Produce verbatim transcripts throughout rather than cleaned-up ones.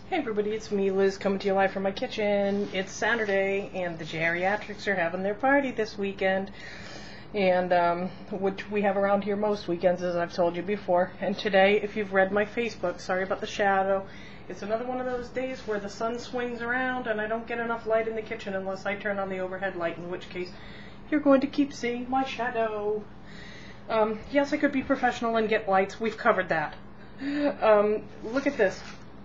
Hey everybody, it's me, Liz, coming to you live from my kitchen. It's Saturday, and the geriatrics are having their party this weekend, and um, which we have around here most weekends, as I've told you before. And today, if you've read my Facebook, sorry about the shadow, it's another one of those days where the sun swings around and I don't get enough light in the kitchen unless I turn on the overhead light, in which case you're going to keep seeing my shadow. Um, yes, I could be professional and get lights. We've covered that. Um, look at this.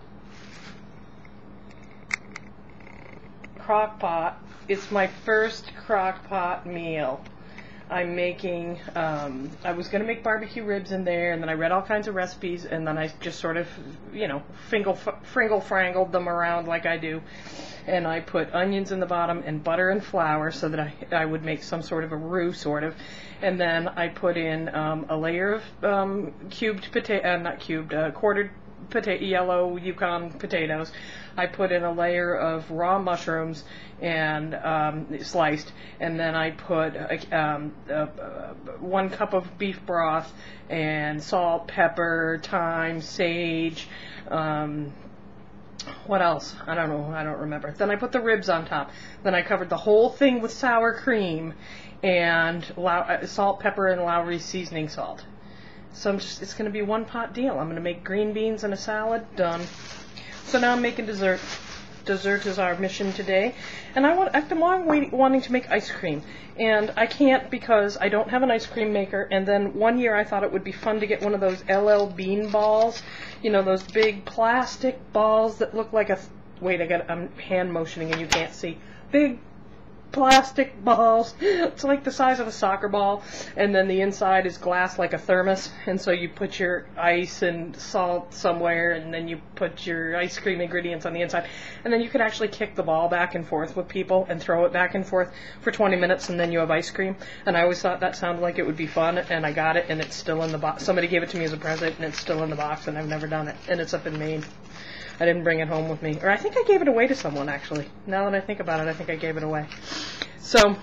Crock pot. It's my first crock pot meal. I'm making, um, I was going to make barbecue ribs in there, and then I read all kinds of recipes, and then I just sort of, you know, fingle, fringle frangled them around like I do. And I put onions in the bottom and butter and flour so that I, I would make some sort of a roux, sort of. And then I put in um, a layer of um, cubed potato, uh, not cubed, uh, quartered potato, yellow Yukon potatoes. I put in a layer of raw mushrooms and um, sliced, and then I put a, um, a, a, one cup of beef broth and salt, pepper, thyme, sage. Um, what else? I don't know. I don't remember. Then I put the ribs on top. Then I covered the whole thing with sour cream and Low- salt, pepper, and Lowry seasoning salt. So I'm just, it's going to be a one-pot deal. I'm going to make green beans and a salad. Done. So now I'm making dessert. Dessert is our mission today. And I want, I've been long waiting, wanting to make ice cream. And I can't because I don't have an ice cream maker. And then one year I thought it would be fun to get one of those L L Bean balls. You know, those big plastic balls that look like a... Wait, I got, I'm hand motioning and you can't see. Big plastic balls. It's like the size of a soccer ball, and then the inside is glass like a thermos, and so you put your ice and salt somewhere, and then you put your ice cream ingredients on the inside, and then you could actually kick the ball back and forth with people and throw it back and forth for twenty minutes, and then you have ice cream. And I always thought that sounded like it would be fun, and I got it, and it's still in the box. Somebody gave it to me as a present, and it's still in the box, and I've never done it, and it's up in Maine. I didn't bring it home with me. Or I think I gave it away to someone, actually. Now that I think about it, I think I gave it away. So,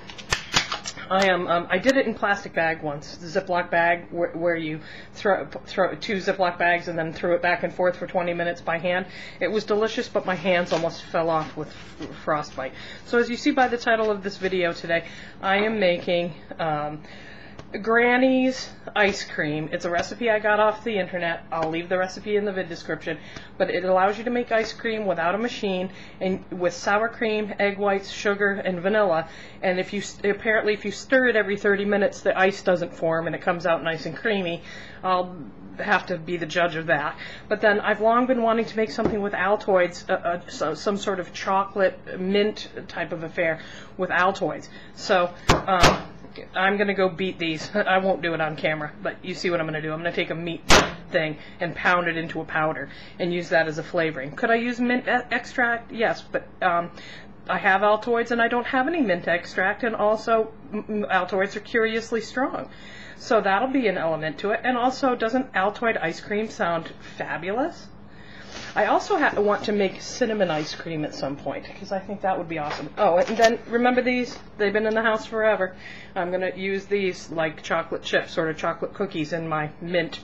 I am. Um, I did it in plastic bag once. The Ziploc bag where, where you throw, throw two Ziploc bags and then threw it back and forth for twenty minutes by hand. It was delicious, but my hands almost fell off with frostbite. So as you see by the title of this video today, I am making... Um, Granny's ice cream. It's a recipe I got off the internet. I'll leave the recipe in the vid description, but it allows you to make ice cream without a machine and with sour cream, egg whites, sugar, and vanilla. And if you apparently if you stir it every thirty minutes, the ice doesn't form and it comes out nice and creamy. I'll have to be the judge of that. But then I've long been wanting to make something with Altoids, uh, uh, so, some sort of chocolate mint type of affair with Altoids. So um, I'm going to go beat these. I won't do it on camera, but you see what I'm going to do. I'm going to take a meat thing and pound it into a powder and use that as a flavoring. Could I use mint e extract? Yes, but um, I have Altoids and I don't have any mint extract, and also m Altoids are curiously strong. So that'll be an element to it. And also, doesn't Altoid ice cream sound fabulous? I also ha want to make cinnamon ice cream at some point, because I think that would be awesome. Oh, and then, remember these? They've been in the house forever. I'm going to use these like chocolate chips, sort of chocolate cookies in my mint,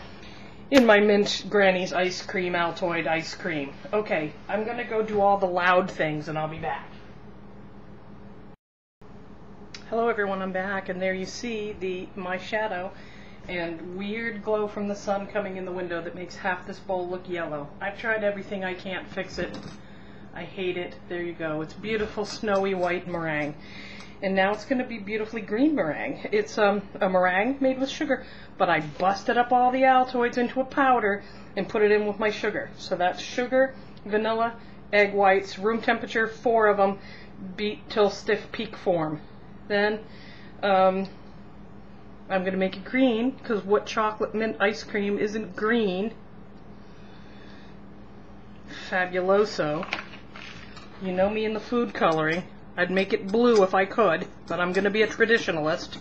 in my mint Granny's ice cream, Altoid ice cream. Okay, I'm going to go do all the loud things, and I'll be back. Hello everyone, I'm back, and there you see the my shadow and weird glow from the sun coming in the window that makes half this bowl look yellow. I've tried everything, I can't fix it. I hate it. There you go. It's beautiful snowy white meringue. And now it's going to be beautifully green meringue. It's um, a meringue made with sugar, but I busted up all the Altoids into a powder and put it in with my sugar. So that's sugar, vanilla, egg whites, room temperature, four of them, beat till stiff peak form. Then um, I'm going to make it green, because what chocolate mint ice cream isn't green? Fabuloso. You know me in the food coloring. I'd make it blue if I could, but I'm going to be a traditionalist.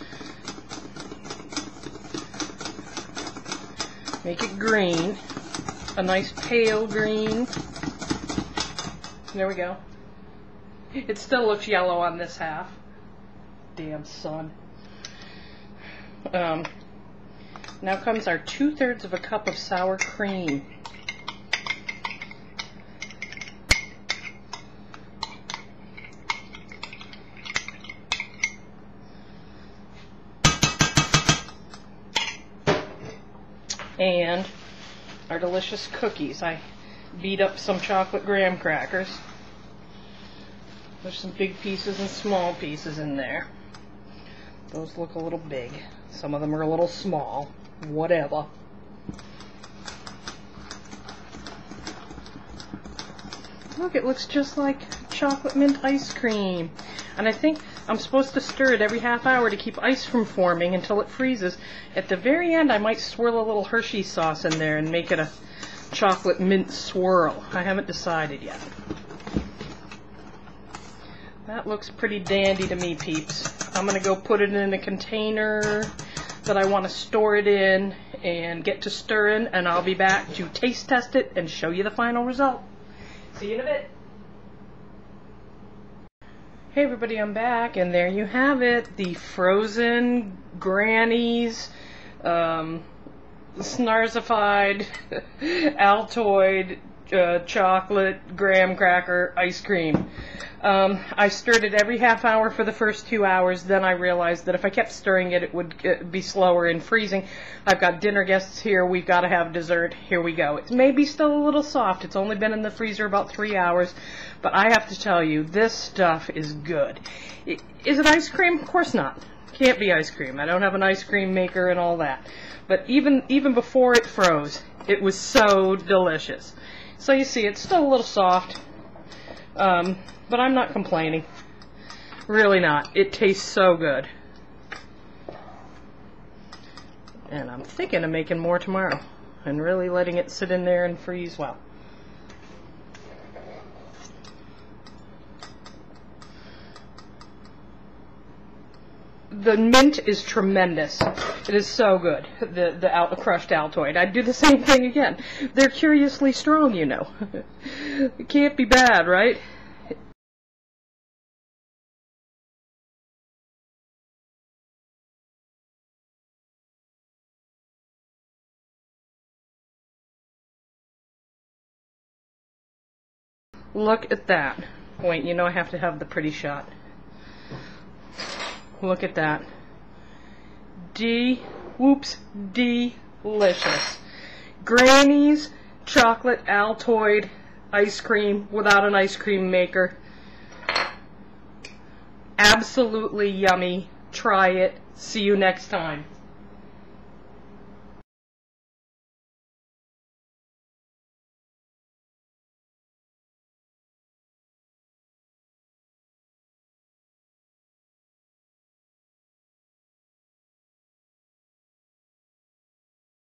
Make it green. A nice pale green. There we go. It still looks yellow on this half. Damn sun. Um, now comes our two-thirds of a cup of sour cream. and our delicious cookies. I beat up some chocolate graham crackers. There's some big pieces and small pieces in there. Those look a little big. Some of them are a little small. Whatever. Look, it looks just like chocolate mint ice cream. And I think I'm supposed to stir it every half hour to keep ice from forming until it freezes. At the very end, I might swirl a little Hershey sauce in there and make it a chocolate mint swirl. I haven't decided yet. That looks pretty dandy to me, peeps. I'm going to go put it in a container that I want to store it in and get to stirring, and I'll be back to taste test it and show you the final result. See you in a bit. Hey everybody, I'm back, and there you have it. The frozen Granny's um, snarzified Altoid uh, chocolate graham cracker ice cream. Um, I stirred it every half hour for the first two hours. Then I realized that if I kept stirring it, it would uh, be slower in freezing. I've got dinner guests here. We've got to have dessert. Here we go. It's maybe still a little soft. It's only been in the freezer about three hours. But I have to tell you, this stuff is good. It, is it ice cream? Of course not. Can't be ice cream. I don't have an ice cream maker and all that. But even, even before it froze, it was so delicious. So you see, it's still a little soft. Um... But I'm not complaining. Really not. It tastes so good. And I'm thinking of making more tomorrow and really letting it sit in there and freeze well. The mint is tremendous. It is so good, the, the al crushed Altoid. I'd do the same thing again. They're curiously strong, you know. It can't be bad, right? Look at that. Wait, you know I have to have the pretty shot. Look at that. D, whoops, delicious. Granny's chocolate Altoid ice cream without an ice cream maker. Absolutely yummy. Try it. See you next time.